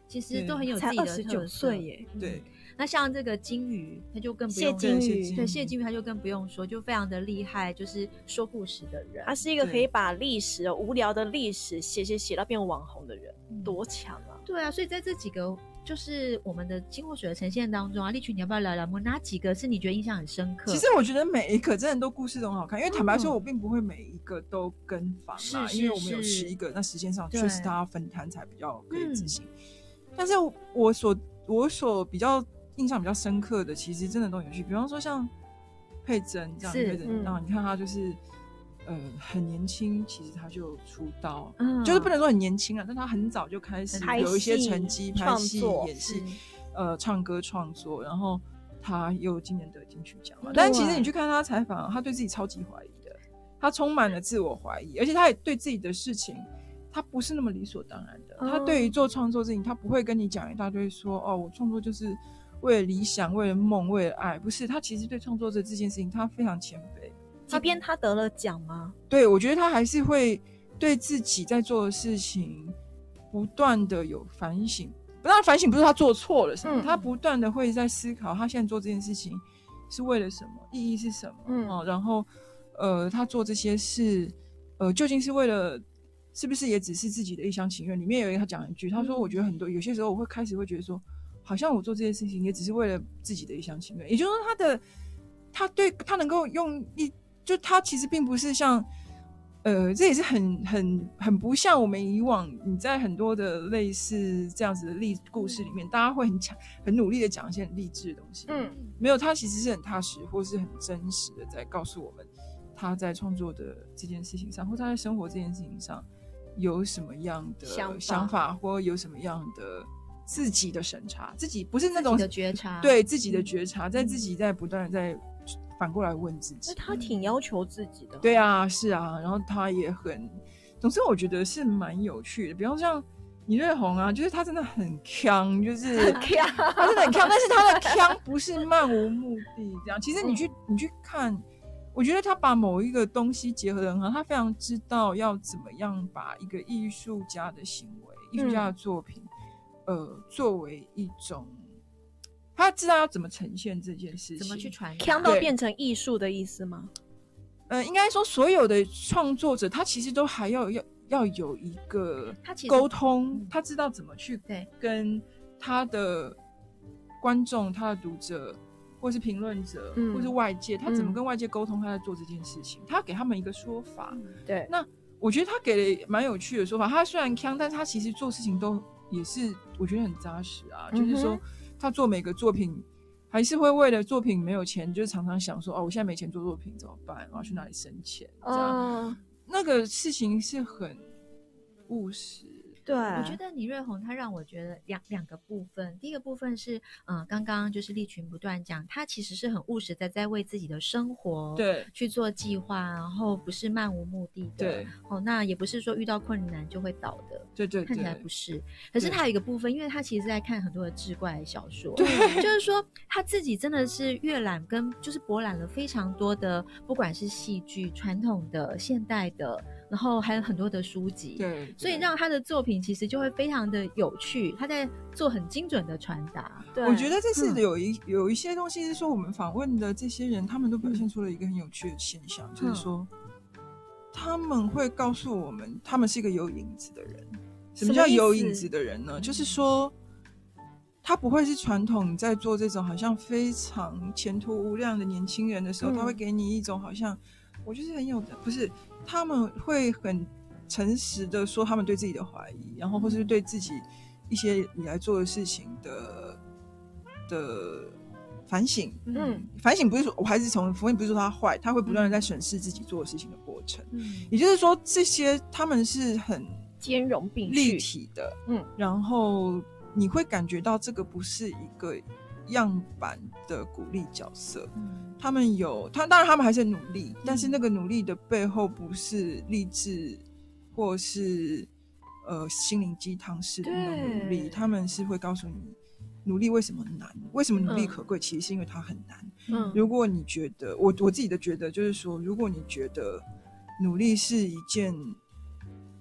其实都很有自己的特色。才二十九岁耶， 对。 那像这个金鱼，他就更不用谢金鱼， 对谢金鱼他就更不用说，就非常的厉害，就是说故事的人。 他是一个可以把历史无聊的历史写写写到变网红的人，嗯、多强啊！ 对啊，所以在这几个就是我们的金或水的呈现当中啊，立群你要不要聊聊哪几个是你觉得印象很深刻？ 其实我觉得每一个真的都故事都很好看，因为坦白说，我并不会每一个都跟访啦、嗯，因为我们有十一个，那时间上确实大家分摊才比较可以执行。嗯、但是我所我所比较印象比较深刻的，其实真的都有趣。比方说像佩珍这样，佩珍，然后、嗯、你看她就是呃很年轻，其实她就出道，嗯、就是不能说很年轻啊，但她很早就开始有一些成绩，拍戏、演戏，呃，唱歌创作，然后她又今年得金曲奖嘛。但其实你去看她采访，她对自己超级怀疑的，她充满了自我怀疑，而且她也对自己的事情。他不是那么理所当然的，他对于做创作这事情，他不会跟你讲一大堆说哦，我创作就是为了理想，为了梦，为了爱，不是。他其实对创作者这件事情，他非常谦卑。 即便他得了奖吗？ 对，我觉得他还是会对自己在做的事情不断的有反省。当然，反省不是他做错了什么，嗯、他不断的会在思考，他现在做这件事情是为了什么，意义是什么？嗯，哦、然后呃，他做这些事，呃，究竟是为了。是不是也只是自己的一厢情愿？里面有一个他讲一句，他说：“我觉得很多有些时候我会开始会觉得说，好像我做这些事情也只是为了自己的一厢情愿。”也就是说，他的他对他能够用一，就他其实并不是像，呃，这也是很很很不像我们以往你在很多的类似这样子的励故事里面，大家会很强很努力的讲一些很励志的东西。嗯，没有，他其实是很踏实或是很真实的在告诉我们他在创作的这件事情上，或他在生活这件事情上。有什么样的想 法, 想法或有什么样的自己的审查，自己不是那种自己的觉察， 对自己的觉察，在自己在不断的在反过来问自己。 他挺要求自己的， 对啊，是啊，然后他也很，总之我觉得是蛮有趣的。比方像倪瑞红啊，就是他真的很强，就是很强， 他真的很强，但是他的强不是漫无目的这样。其实你去、嗯、你去看。我觉得他把某一个东西结合得很好，他非常知道要怎么样把一个艺术家的行为、艺术家的作品，嗯、呃，作为一种，他知道要怎么呈现这件事情， 怎么去传达， 强到变成艺术的意思吗？ 呃，应该说所有的创作者，他其实都还要要要有一个沟通，他, 他知道怎么去跟他的观众、他的读者。或是评论者、嗯，或是外界，他怎么跟外界沟通？他在做这件事情，嗯、他给他们一个说法。 嗯、对， 那我觉得他给了蛮有趣的说法。他虽然强，但他其实做事情都也是我觉得很扎实啊。嗯、就是说，他做每个作品，还是会为了作品没有钱，就是常常想说，哦，我现在没钱做作品怎么办？我要去哪里生钱？这样，嗯、那个事情是很务实。 对， 我觉得倪瑞红他让我觉得两两个部分，第一个部分是，嗯，刚刚就是立群不断讲，他其实是很务实的，在为自己的生活对去做计划，然后不是漫无目的的， 对， 哦，那也不是说遇到困难就会倒的， 对对对， 看起来不是。可是他有一个部分，因为他其实在看很多的志怪小说， 对， 就是说他自己真的是阅览跟就是博览了非常多的，不管是戏剧、传统的、现代的。然后还有很多的书籍， 对， 所以让他的作品其实就会非常的有趣，他在做很精准的传达。 对，我觉得这次有一、嗯、有一些东西是说，我们访问的这些人，他们都表现出了一个很有趣的现象，嗯、就是说他们会告诉我们，他们是一个有影子的人。什么叫有影子的人呢？嗯、就是说，他不会是传统在做这种好像非常前途无量的年轻人的时候，嗯、他会给你一种好像我就是很有的，不是。他们会很诚实的说他们对自己的怀疑，然后或是对自己一些以来做的事情的的反省。嗯，反省不是说我还是从反省不是说他坏，他会不断的在审视自己做的事情的过程。嗯，也就是说这些他们是很兼容并蓄立体的。嗯，然后你会感觉到这个不是一个样板的鼓励角色。嗯。他们有他当然他们还是很努力，但是那个努力的背后不是励志或是呃心灵鸡汤式的那种努力，他们是会告诉你努力为什么难，为什么努力可贵，嗯、其实是因为它很难。嗯，如果你觉得我我自己的觉得就是说，如果你觉得努力是一件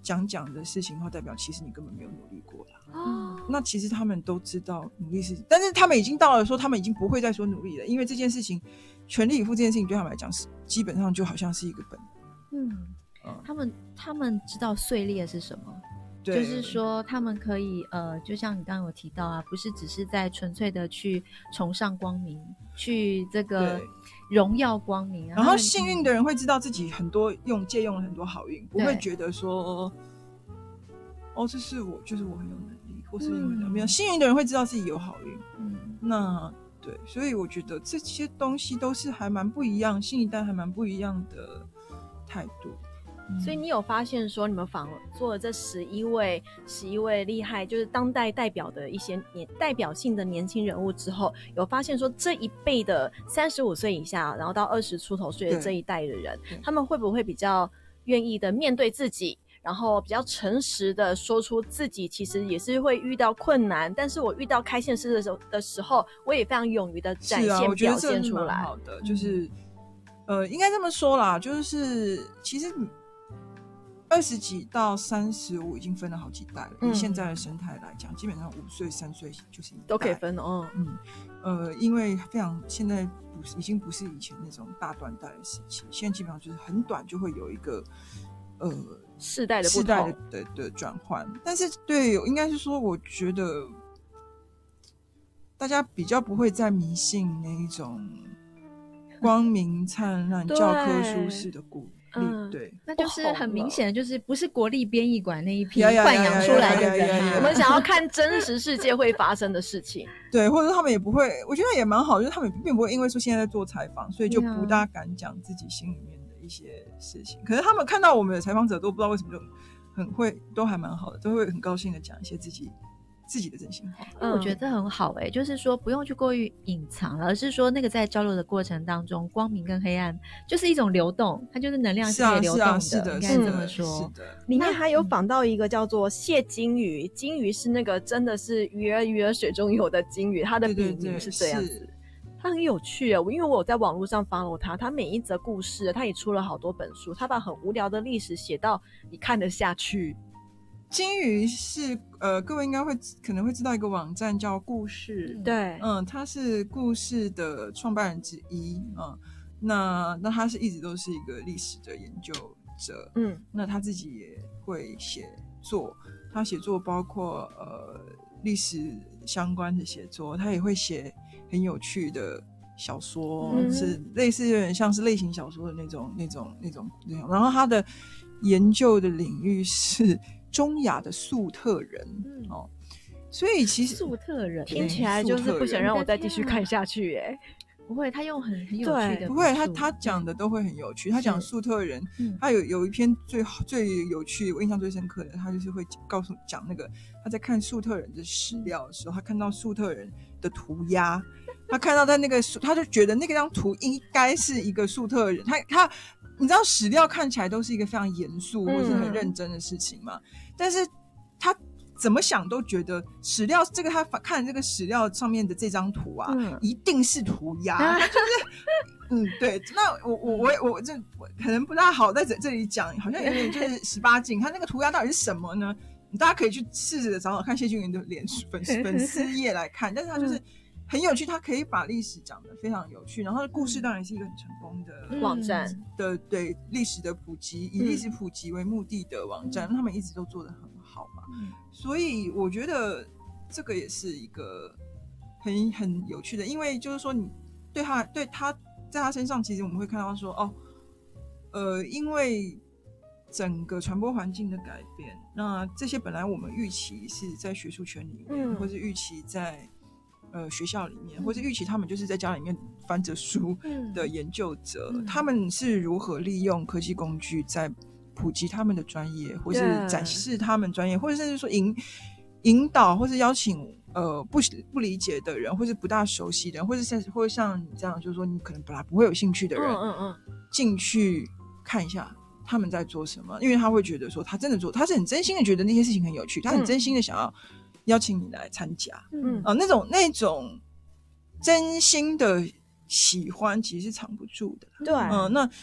讲讲的事情的话，代表其实你根本没有努力过啦。 哦， 那其实他们都知道努力是，但是他们已经到了说他们已经不会再说努力了，因为这件事情全力以赴这件事情对他们来讲是基本上就好像是一个本能。 嗯，嗯他们他们知道碎裂是什么，就是说他们可以呃，就像你刚刚有提到啊，不是只是在纯粹的去崇尚光明，去这个荣耀光明， 然后幸运的人会知道自己很多用借用了很多好运，不会觉得说哦，这是我就是我很有能力，或是因为怎么样。幸运的人会知道自己有好运，嗯，那对，所以我觉得这些东西都是还蛮不一样，新一代还蛮不一样的态度。 所以你有发现说，你们访做了这十一位十一位厉害，就是当代代表的一些年代表性的年轻人物之后，有发现说这一辈的三十五岁以下，然后到二十出头岁的这一代的人，他们会不会比较愿意的面对自己，然后比较诚实的说出自己其实也是会遇到困难，但是我遇到开现实的时候的时候，我也非常勇于的展现、啊、表现出来。 好的，就是、嗯、呃，应该这么说啦，就是其实。二十几到三十五已经分了好几代了。嗯、以现在的生态来讲，基本上五岁、三岁就是一代都可以分哦。 嗯，呃，因为非常现在不是已经不是以前那种大断代的时期，现在基本上就是很短就会有一个呃世代的不同世代的的转换。但是对，应该是说，我觉得大家比较不会再迷信那一种光明灿烂教科书式的故事。嗯，对， 那就是很明显的，就是不是国立编译馆那一批豢养出来的人嘛。 我们想要看真实世界会发生的事情， 对，或者他们也不会，我觉得也蛮好，就是他们并不会因为说现在在做采访，所以就不大敢讲自己心里面的一些事情。可是他们看到我们的采访者都不知道为什么就很会，都还蛮好的，都会很高兴的讲一些自己。自己的真心话， 嗯，我觉得很好哎、欸，就是说不用去过于隐藏，而是说那个在交流的过程当中，光明跟黑暗就是一种流动，它就是能量是可以流动的， 是的， 应该这么说。 是的， 里面还有访到一个叫做谢金鱼，金鱼是那个真的是鱼儿鱼儿水中游的金鱼，它的笔名是这样子。他很有趣耶，因为我有在网络上 follow 他，他每一则故事，他也出了好多本书，他把很无聊的历史写到你看得下去。 金鱼是呃，各位应该会可能会知道一个网站叫故事， 对， 嗯，他是故事的创办人之一，嗯，那那他是一直都是一个历史的研究者，嗯，那他自己也会写作，他写作包括呃历史相关的写作，他也会写很有趣的小说，嗯、是类似有点像是类型小说的那种那种那种那种，然后他的研究的领域是中亚的粟特人、嗯、哦，所以其实粟特人听起来就是不想让我再继续看下去耶。 不会，他用很很有趣的， 不会，他他讲的都会很有趣。他讲粟特人，他有有一篇最最有趣，我印象最深刻的，他就是会告诉讲那个他在看粟特人的史料的时候，他看到粟特人的涂鸦，他看到他那个，他就觉得那个张图应该是一个粟特人，他他。你知道史料看起来都是一个非常严肃或是很认真的事情嘛、嗯、但是他怎么想都觉得史料这个他看这个史料上面的这张图啊、嗯、一定是涂鸦就是嗯对，那我我我我这可能不大好在这里讲，好像有点就是十八禁，他那个涂鸦到底是什么呢？大家可以去试着找找看谢俊元的脸粉粉丝页来看，但是他就是很有趣，他可以把历史讲得非常有趣，然后故事当然是一个很成功的网站的，对历史的普及，以历史普及为目的的网站，嗯、他们一直都做得很好嘛、嗯，所以我觉得这个也是一个很很有趣的，因为就是说你对他对他在他身上，其实我们会看到说哦，呃，因为整个传播环境的改变，那这些本来我们预期是在学术圈里面，嗯、或是预期在。呃，学校里面，或者预期他们就是在家里面翻着书的研究者、嗯，他们是如何利用科技工具在普及他们的专业，或是展示他们专业，或者甚至说引引导，或是邀请呃不不理解的人，或是不大熟悉的人，或是像或者像你这样，就是说你可能本来不会有兴趣的人，嗯嗯嗯，进去看一下他们在做什么，因为他会觉得说他真的做，他是很真心的觉得那些事情很有趣，他很真心的想要。邀请你来参加，嗯啊，那种那种真心的喜欢其实是藏不住的， 对， 嗯，那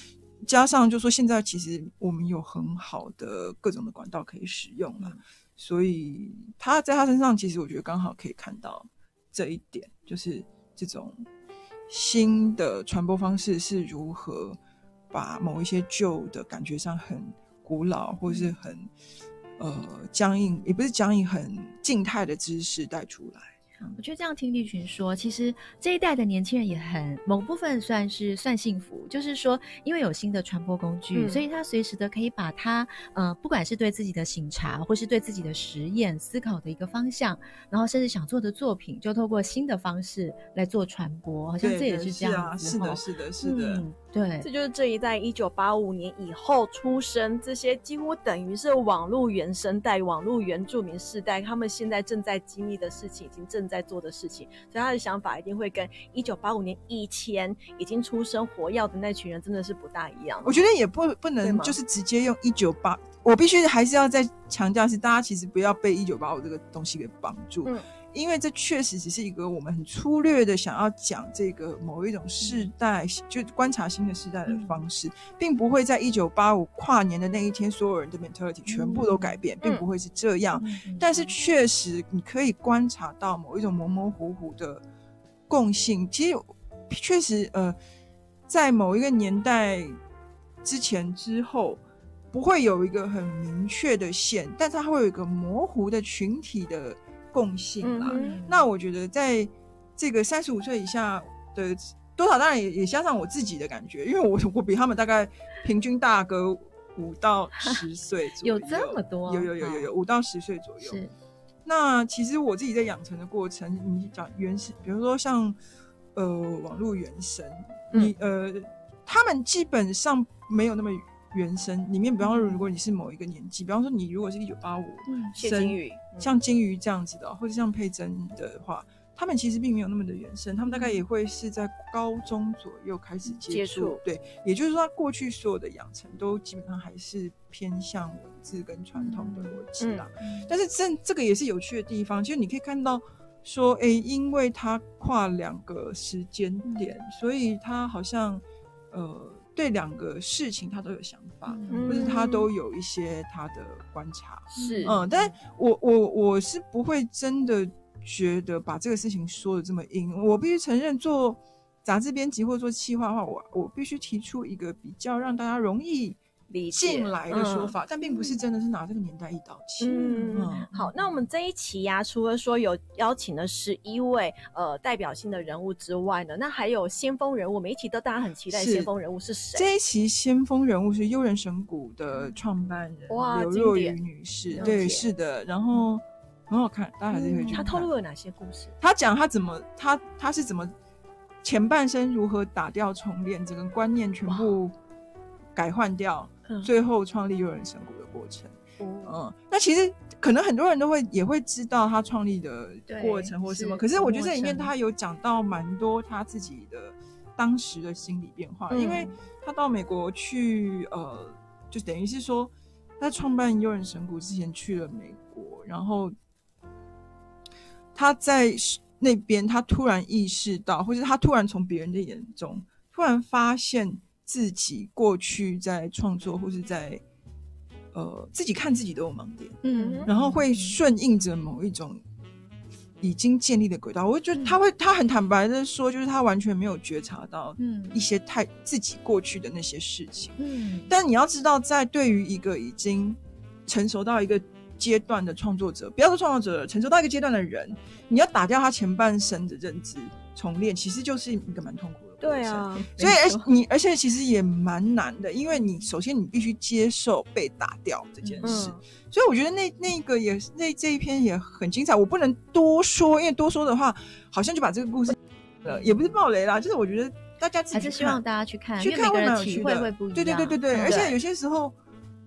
加上就说现在其实我们有很好的各种的管道可以使用了，嗯、所以他在他身上其实我觉得刚好可以看到这一点，就是这种新的传播方式是如何把某一些旧的感觉上很古老或是很呃僵硬，也不是僵硬，很静态的知识带出来。 我觉得这样听立群说，其实这一代的年轻人也很某部分算是算幸福，就是说因为有新的传播工具、嗯、所以他随时的可以把他呃不管是对自己的省察或是对自己的实验思考的一个方向，然后甚至想做的作品就透过新的方式来做传播，好像这也是这样子。 是啊，是的是的是的、嗯、 对， 这就是这一代一九八五年以后出生，这些几乎等于是网络原生代网络原住民世代，他们现在正在经历的事情，已经正在做的事情，所以他的想法一定会跟一九八五年以前已经出生活跃的那群人真的是不大一样。 我觉得也不不能就是直接用一九八，我必须还是要再强调是大家其实不要被一九八五这个东西给绑住、嗯、因为这确实只是一个我们很粗略的想要讲这个某一种世代、嗯、就观察新的世代的方式、嗯、并不会在一九八五跨年的那一天所有人的 mentality 全部都改变、嗯、并不会是这样、嗯、但是确实你可以观察到某一种模模糊糊的共性，其实确实呃，在某一个年代之前之后不会有一个很明确的线，但是它会有一个模糊的群体的共性啦、嗯、那我觉得在这个三十五岁以下的多少当然 也, 也加上我自己的感觉，因为 我, 我比他们大概平均大个五到十岁左右有这么多？ 有有有有有五到十岁左右。是，那其实我自己在养成的过程，你讲原始，比如说像呃网络原生，你、嗯、呃他们基本上没有那么原生，里面比方说如果你是某一个年纪，比方说你如果是一九八五谢金鱼， 像金鱼这样子的，或者像佩珍的话，他们其实并没有那么的原生，他们大概也会是在高中左右开始接触，对，也就是说他过去所有的养成都基本上还是偏向文字跟传统的逻辑啦、嗯嗯、但是 这, 这个也是有趣的地方，其实你可以看到说哎，因为他跨两个时间点、嗯、所以他好像呃对两个事情他都有想法、嗯、或者他都有一些他的观察， 是嗯，但我我我是不会真的觉得把这个事情说的这么硬，我必须承认做杂志编辑或者做企划的话，我我必须提出一个比较让大家容易进来的说法、嗯、但并不是真的是拿这个年代一刀切。 嗯嗯，好，那我们这一期呀、啊，除了说有邀请了十一位呃代表性的人物之外呢，那还有先锋人物，每一期都大家很期待的先锋人物是谁？ 这一期先锋人物是悠人神谷的创办人刘若瑀女士，对，是的，然后很好看，大家还是可以去看、嗯、 他透露了哪些故事？ 他讲他怎么他他是怎么前半生如何打掉重练，整个观念全部改换掉、嗯、最后创立悠人神谷的过程、嗯嗯、那其实可能很多人都会也会知道他创立的过程或什么，可是我觉得这里面他有讲到蛮多他自己的当时的心理变化、嗯、因为他到美国去呃，就等于是说他创办悠人神谷之前去了美国，然后他在那边他突然意识到，或是他突然从别人的眼中突然发现自己过去在创作或是在呃自己看自己都有盲点，嗯，然后会顺应着某一种已经建立的轨道。我觉得他会他很坦白的说，就是他完全没有觉察到一些太自己过去的那些事情，嗯，但你要知道，在对于一个已经成熟到一个阶段的创作者，不要说创作者，成熟到一个阶段的人，你要打掉他前半生的认知重练，其实就是一个蛮痛苦的过程。 对啊， 所以而你而且其实也蛮难的，因为你首先你必须接受被打掉这件事、嗯、所以我觉得那那个也那这一篇也很精彩，我不能多说，因为多说的话好像就把这个故事呃也不是爆雷啦，就是我觉得大家自己还是希望大家去看， 去看会蛮有趣的， 体会会不一样， 对对对对对、嗯、而且有些时候你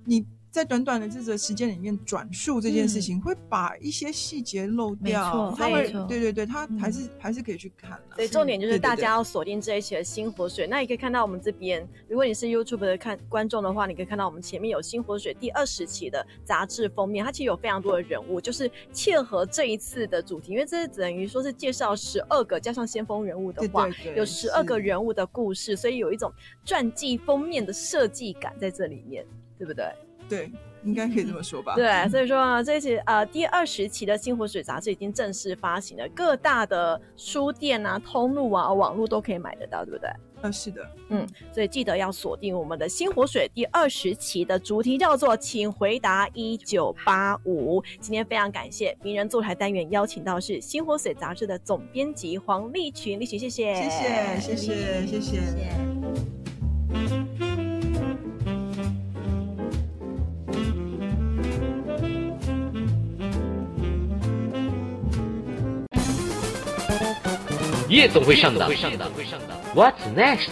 在短短的这个时间里面转述这件事情，嗯、会把一些细节漏掉。他会，对对对，他还是、嗯、还是可以去看啦。 所以重点就是大家要锁定这一期的新活水。那你可以看到我们这边，如果你是 YouTube 的看观众的话，你可以看到我们前面有新活水第二十期的杂志封面，它其实有非常多的人物，就是切合这一次的主题，因为这是等于说是介绍十二个加上先锋人物的话， 对对对， 有十二个人物的故事，所以有一种传记封面的设计感在这里面，对不对？ 对，应该可以这么说吧。 对，所以说呢，这一期呃第二十期的新活水杂志已经正式发行了，各大的书店啊、通路啊、网络都可以买得到，对不对？ 呃，是的， 嗯，所以记得要锁定我们的新活水第二十期的主题叫做“请回答一九八五”。今天非常感谢名人座谈单元邀请到是新活水杂志的总编辑黄丽群，丽群谢谢， 谢谢，谢谢，谢谢。 夜总会上档 ，What's next？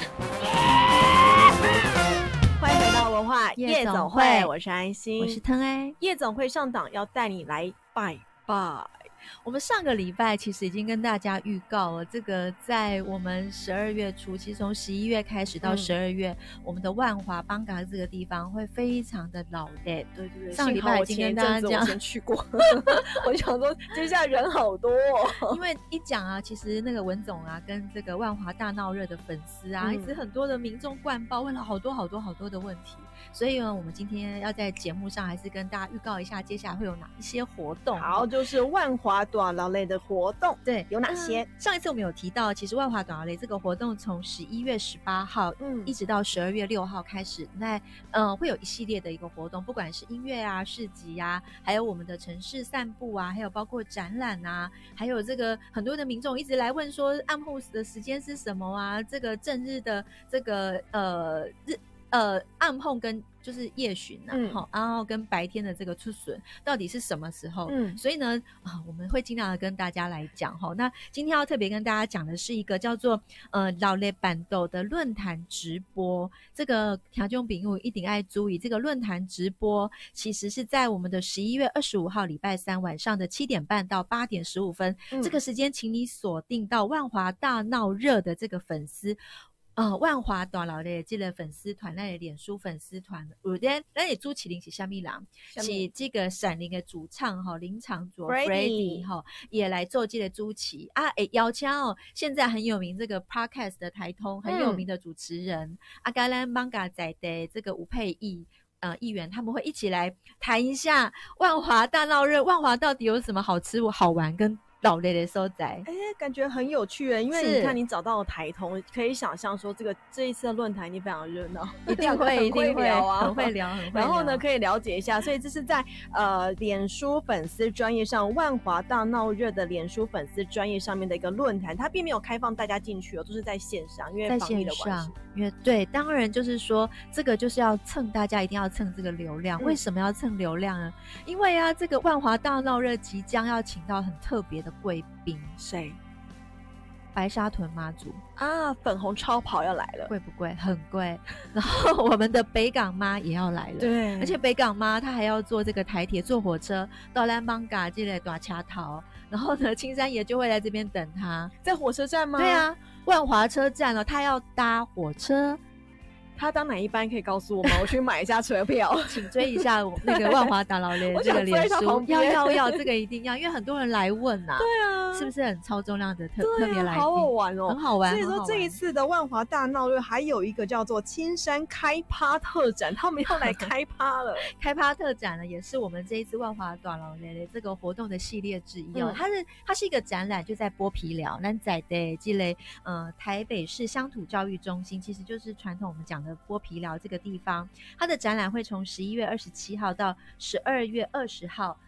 欢迎回到文化夜总会，我是安心， 我是腾爱。 夜总会上档要带你来拜拜。 我们上个礼拜其实已经跟大家预告了，这个在我们十二月初，其实从十一月开始到十二月、嗯，我们的万华邦嘎这个地方会非常的老累。 对对对， 上礼拜已经跟大家讲， 我先去过，我想说接下来人好多、哦， 因为一讲啊，其实那个文总啊，跟这个万华大闹热的粉丝啊，嗯、一直很多的民众灌爆，问了好多好多好多的问题。所以呢，我们今天要在节目上还是跟大家预告一下，接下来会有哪一些活动。 好，就是万华短劳类的活动， 对， 有哪些、 嗯？上一次我们有提到，其实万华短劳类这个活动从十一月十八号，嗯，一直到十二月六号开始，那呃会有一系列的一个活动，不管是音乐啊、市集啊，还有我们的城市散步啊，还有包括展览啊，还有这个很多的民众一直来问说暗后的时间是什么啊？这个正日的这个呃日。呃，暗碰跟就是夜巡啊，嗯、然后跟白天的这个出巡到底是什么时候？嗯，所以呢，啊，我们会尽量的跟大家来讲哈。那今天要特别跟大家讲的是一个叫做呃老雷板豆的论坛直播。这个听众朋友一定要注意，这个论坛直播其实是在我们的十一月二十五号礼拜三晚上的七点半到八点十五分、嗯，这个时间，请你锁定到万华大闹热的这个粉丝。呃，万华大老的这个粉丝团，那个脸书粉丝团，有的那里朱启林是虾米人？是这个闪灵的主唱哈林长佐 Freddy 哈也来做这个主持啊，诶邀请哦，现在很有名这个 Podcast 的台通很有名的主持人、嗯、阿甘兰邦嘎仔的这个吴佩义。呃，议员他们会一起来谈一下万华大闹热，万华到底有什么好吃好玩跟老雷的所在， 哎，感觉很有趣耶，因为你看你找到了台通，可以想象说这个这一次的论坛一定非常热闹， 一定会一定会聊啊， 很会聊，很会聊。 然后呢，可以了解一下，所以这是在呃脸书粉丝专页上，万华大闹热的脸书粉丝专页上面的一个论坛，它并没有开放大家进去哦，都是在线上，因为防疫的关系。 因为对，当然就是说这个就是要蹭大家一定要蹭这个流量、嗯、为什么要蹭流量呢？因为啊这个万华大闹热即将要请到很特别的贵宾， 谁？ 白沙屯妈祖啊，粉红超跑要来了， 贵不贵？很贵。然后我们的北港妈也要来了， 对， 而且北港妈她还要坐这个台铁，坐火车到兰邦嘎这类大卡头，然后呢青山爷就会来这边等她， 在火车站吗？ 对啊，万华车站哦，她要搭火车。 他当哪一班可以告诉我吗？我去买一下车票， 请追一下我那个万华大老雷这个脸书，要要要，这个一定要，因为很多人来问呐、啊， 对啊， 是不是很超重量的特、啊、特别来宾？ 好好玩哦， 很好玩。 所以说这一次的万华大闹热还有一个叫做青山开趴特展，他们要来开趴了。 开趴特展呢，也是我们这一次万华大老雷这个活动的系列之一哦。嗯、它是它是一个展览，就在剥皮寮南仔的这类呃台北市乡土教育中心，其实就是传统我们讲的剥皮寮这个地方，它的展览会从十一月二十七号到十二月二十号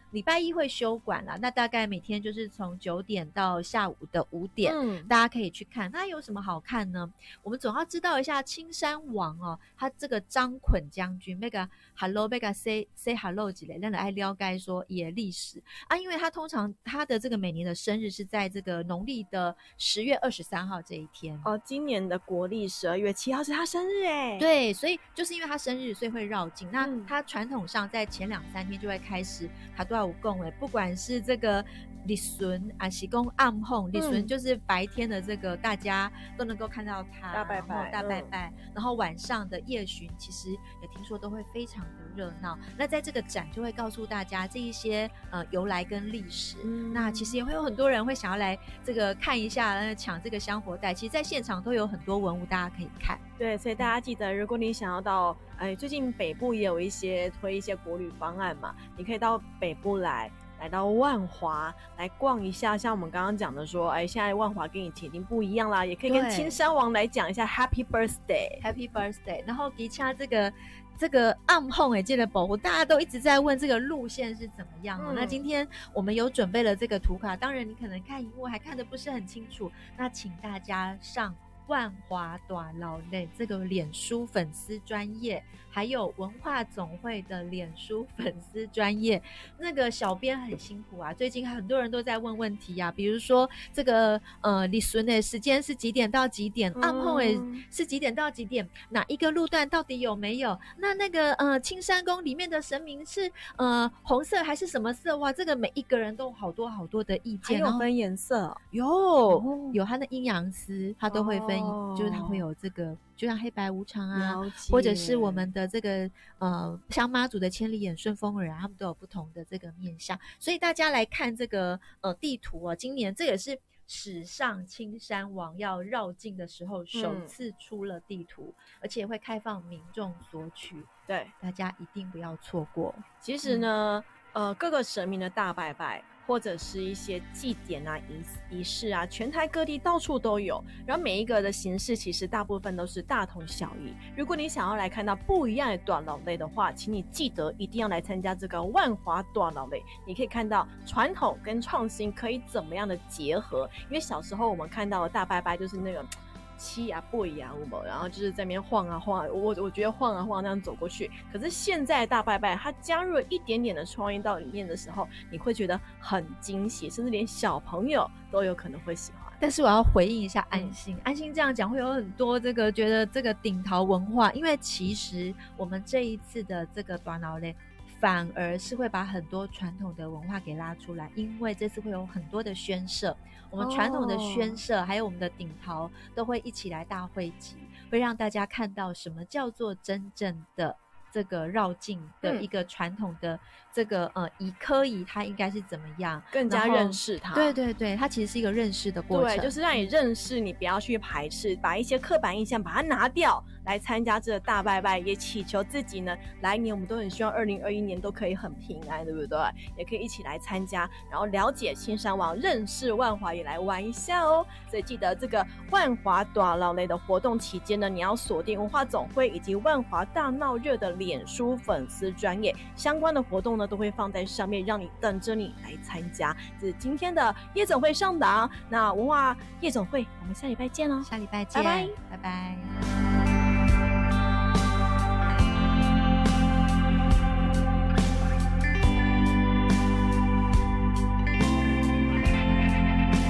礼拜一会休馆啦，那大概每天就是从九点到下午的五点、嗯、大家可以去看。那有什么好看呢？我们总要知道一下青山王哦，他这个张捆将军那个 hello 那个 say say hello 之类让人爱了解说也历史啊，因为他通常他的这个每年的生日是在这个农历的十月二十三号这一天哦，今年的国历十二月七号是他生日哎， 对，所以就是因为他生日所以会绕境。那他传统上在前两三天就会开始他都要有供哎，不管是这个立孙啊，是讲暗哄，立孙就是白天的这个大家都能够看到他大拜拜， 大拜拜、嗯，然后晚上的夜巡其实也听说都会非常的热闹。那在这个展就会告诉大家这一些呃由来跟历史、嗯，那其实也会有很多人会想要来这个看一下，抢这个香火袋。其实，在现场都有很多文物大家可以看。 对，所以大家记得，如果你想要到，哎，最近北部也有一些推一些国旅方案嘛，你可以到北部来。来到万华来逛一下，像我们刚刚讲的说，哎，现在万华跟以前已经不一样啦，也可以跟青山王来讲一下 Happy Birthday，Happy Birthday。然后底下这个这个暗哄哎，这个保护大家都一直在问这个路线是怎么样、哦嗯、那今天我们有准备了这个图卡，当然你可能看荧幕还看得不是很清楚，那请大家上万华大老类这个脸书粉丝专页，还有文化总会的脸书粉丝专页，那个小编很辛苦啊，最近很多人都在问问题啊，比如说这个呃立孙的时间是几点到几点，暗哄的是几点到几点，哪一个路段到底有没有，那那个呃青山宫里面的神明是呃红色还是什么色，哇，这个每一个人都好多好多的意见， 还有分颜色， 有、哦、有他的阴阳师他都会分、哦、就是他会有这个就像黑白无常啊，或者是我们的这个呃像妈祖的千里眼顺风耳啊，他们都有不同的这个面向，所以大家来看这个呃地图啊，今年这也是史上青山王要绕境的时候首次出了地图、嗯、而且会开放民众索取， 对， 大家一定不要错过。 其实呢、嗯、呃各个神明的大拜拜或者是一些祭典啊、仪式啊，全台各地到处都有。然后每一个的形式其实大部分都是大同小异。如果你想要来看到不一样的大老类的话，请你记得一定要来参加这个万华大老类。你可以看到传统跟创新可以怎么样的结合。因为小时候我们看到的大拜拜就是那个七啊不一样，然后就是在那边晃啊晃啊，我我觉得晃啊晃那样走过去。可是现在大拜拜它加入了一点点的创意到里面的时候，你会觉得很惊喜，甚至连小朋友都有可能会喜欢。 但是我要回应一下安心、嗯、安心这样讲会有很多这个觉得这个顶桃文化，因为其实我们这一次的这个大老类反而是会把很多传统的文化给拉出来，因为这次会有很多的宣社，我们传统的宣社、哦、还有我们的顶桃都会一起来大汇集，会让大家看到什么叫做真正的这个绕境的一个传统的这个、嗯、呃以科仪它应该是怎么样更加认识它。 对对对，它其实是一个认识的过程， 对，就是让你认识，你不要去排斥，把一些刻板印象把它拿掉，来参加这个大拜拜，也祈求自己呢来年我们都很希望二零二一年都可以很平安，对不对？也可以一起来参加，然后了解青山王，认识万华，也来玩一下哦。所以记得这个万华大闹热的活动期间呢，你要锁定文化总会以及万华大闹热的脸书粉丝专页，相关的活动呢都会放在上面，让你等着你来参加。这是今天的夜总会上档，那文化夜总会我们下礼拜见哦， 下礼拜见， 拜拜， 拜拜。